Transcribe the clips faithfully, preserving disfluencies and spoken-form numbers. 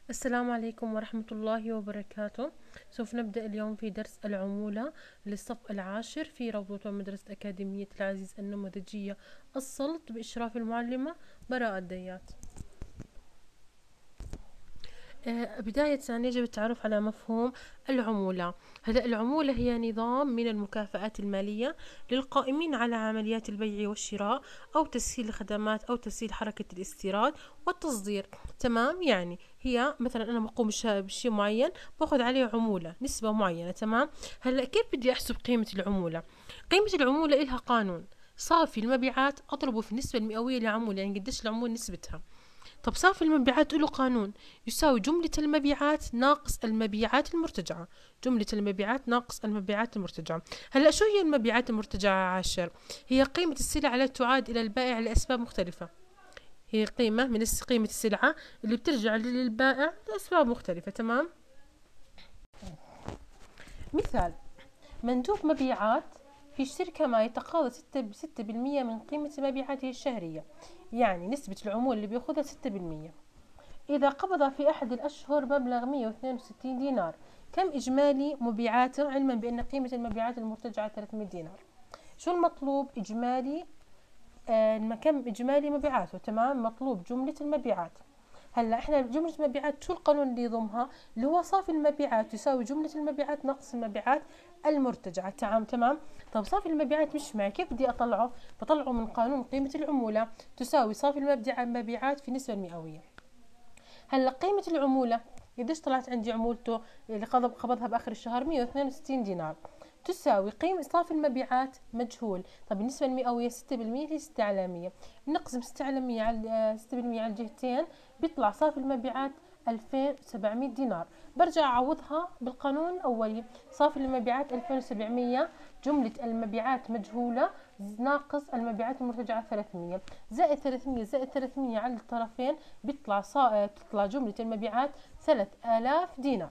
السلام عليكم ورحمة الله وبركاته. سوف نبدأ اليوم في درس العمولة للصف العاشر في روضة مدرسة أكاديمية العزيز النموذجية السلط بإشراف المعلمة براءة الديات. آه، بداية يجب التعرف على مفهوم العمولة. هذا العمولة هي نظام من المكافآت المالية للقائمين على عمليات البيع والشراء أو تسهيل الخدمات أو تسهيل حركة الاستيراد والتصدير. تمام، يعني هي مثلا أنا بقوم بشيء معين باخذ عليه عمولة نسبة معينة. تمام، هلا كيف بدي أحسب قيمة العمولة؟ قيمة العمولة إلها قانون. صافي المبيعات أضربه في النسبة المئوية للعمولة، يعني قديش العمولة نسبتها. طب صافي المبيعات له قانون يساوي جملة المبيعات ناقص المبيعات المرتجعة. جملة المبيعات ناقص المبيعات المرتجعة. هلا شو هي المبيعات المرتجعة عاشر؟ هي قيمة السلعة التي تعاد إلى البائع لأسباب مختلفة. هي قيمة من قيمة السلعة اللي بترجع للبائع لأسباب مختلفة. تمام، مثال: مندوب مبيعات في الشركة ما يتقاضى ستة بالمئة من قيمة مبيعاته الشهرية، يعني نسبة العمولة اللي بياخدها ستة بالمئة. إذا قبض في أحد الأشهر مبلغ مئة واثنين وستين دينار، كم إجمالي مبيعاته؟ علما بأن قيمة المبيعات المرتجعة ثلاثمئة دينار. شو المطلوب؟ إجمالي آه كم إجمالي مبيعاته. تمام، مطلوب جملة المبيعات. هلا احنا جملة المبيعات شو القانون اللي يضمها؟ اللي هو صافي المبيعات يساوي جملة المبيعات ناقص المبيعات المرتجعة. تمام تمام. طب صافي المبيعات مش معي، كيف بدي أطلعه؟ بطلعه من قانون قيمة العمولة تساوي صافي المبيعات في النسبة المئوية. هلا قيمة العمولة قديش طلعت عندي عمولته اللي قبضها باخر الشهر؟ مئة واثنين وستين دينار، تساوي قيمة صافي المبيعات مجهول. طب النسبة المئوية ستة بالمئة هي ستة على مئة، نقسم ستة على مئة على ستة بالمئة على الجهتين بيطلع صافي المبيعات ألفين وسبعمئة دينار. برجع أعوضها بالقانون الأولي، صافي المبيعات ألفين وسبعمئة، جملة المبيعات مجهولة ناقص المبيعات المرتجعة ثلاثمئة، زائد ثلاثمئة زائد ثلاثمئة على الطرفين بيطلع صا... بتطلع جملة المبيعات ثلاثة آلاف دينار.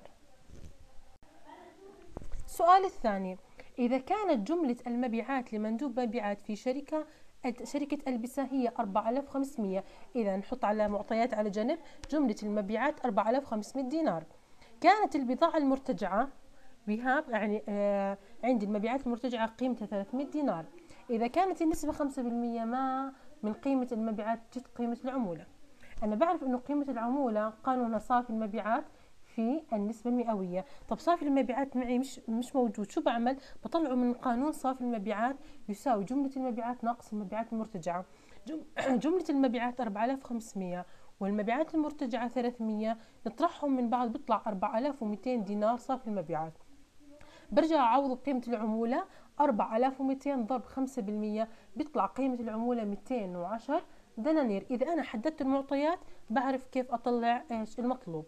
السؤال الثاني: إذا كانت جملة المبيعات لمندوب مبيعات في شركة شركة ألبسة هي أربعة آلاف وخمسمئة، إذا نحط على معطيات على جنب جملة المبيعات أربعة آلاف وخمسمئة دينار. كانت البضاعة المرتجعة بها يعني آه عندي المبيعات المرتجعة قيمتها ثلاثمئة دينار. إذا كانت النسبة خمسة بالمئة ما من قيمة المبيعات جت قيمة العمولة. أنا بعرف إنه قيمة العمولة قانونها صافي المبيعات في النسبة المئوية. طب صافي المبيعات معي مش مش موجود، شو بعمل؟ بطلعه من قانون صافي المبيعات يساوي جملة المبيعات ناقص المبيعات المرتجعة. جملة المبيعات أربعة آلاف وخمسمئة والمبيعات المرتجعة ثلاثمئة، نطرحهم من بعض بيطلع أربعة آلاف ومئتين دينار صافي المبيعات. برجع أعوض بقيمة العمولة أربعة آلاف ومئتين ضرب خمسة بالمئة بيطلع قيمة العمولة مئتين وعشرة دنانير. إذا أنا حددت المعطيات بعرف كيف أطلع إيش المطلوب.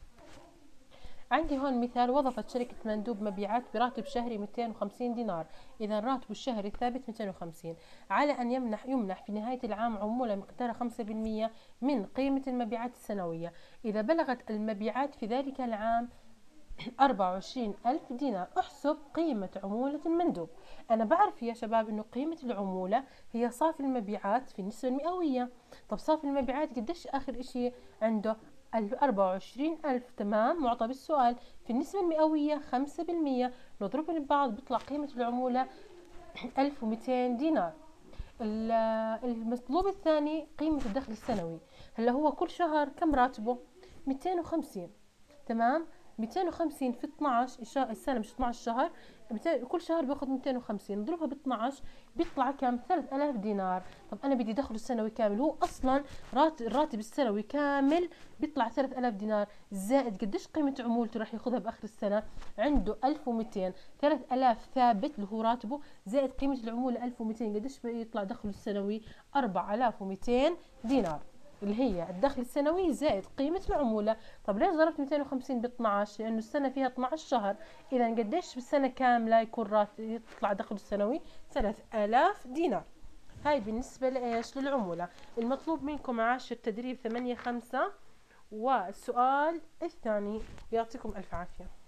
عندي هون مثال: وظفت شركة مندوب مبيعات براتب شهري مئتين وخمسين دينار، إذا راتبه الشهري الثابت مئتين وخمسين، على أن يمنح يمنح في نهاية العام عمولة مقدارها خمسة بالمئة من قيمة المبيعات السنوية، إذا بلغت المبيعات في ذلك العام أربعة وعشرين ألف دينار. احسب قيمة عمولة المندوب. أنا بعرف يا شباب إنه قيمة العمولة هي صافي المبيعات في النسبة المئوية. طب صافي المبيعات قديش آخر إشي عنده؟ أربعة وعشرين ألف. تمام، معطى بالسؤال في النسبة المئوية خمسة بالمئة، نضربهم ببعض بيطلع قيمة العمولة ألف ومئتين دينار. المطلوب الثاني قيمة الدخل السنوي. هلا هو كل شهر كم راتبه؟ مئتين وخمسين. تمام، مئتين وخمسين في اثنعش السنه مش اثنعش شهر، كل شهر بياخذ مئتين وخمسين نضربها ب اثنعش بيطلع كم؟ ثلاثة آلاف دينار. طب انا بدي دخله السنوي كامل، هو اصلا الراتب السنوي كامل بيطلع ثلاثة آلاف دينار، زائد قديش قيمه عمولته راح ياخذها باخر السنه؟ عنده ألف ومئتين. ثلاثة آلاف ثابت اللي هو راتبه زائد قيمه العموله ألف ومئتين، قديش بيطلع دخله السنوي؟ أربعة آلاف ومئتين دينار، اللي هي الدخل السنوي زائد قيمة العمولة. طب ليش ضربت مئتين وخمسين ب اثنعش؟ لأنه السنة فيها اثنعش شهر، إذا قديش بالسنة كاملة يكون راتب يطلع دخل السنوي؟ ثلاثة آلاف دينار. هاي بالنسبة لإيش؟ للعمولة. المطلوب منكم عاشر تدريب ثمانية خمسة، والسؤال الثاني. يعطيكم ألف عافية.